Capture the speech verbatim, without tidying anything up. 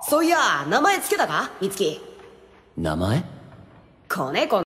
そういや、名前つけたかいつき。 名前？ 子猫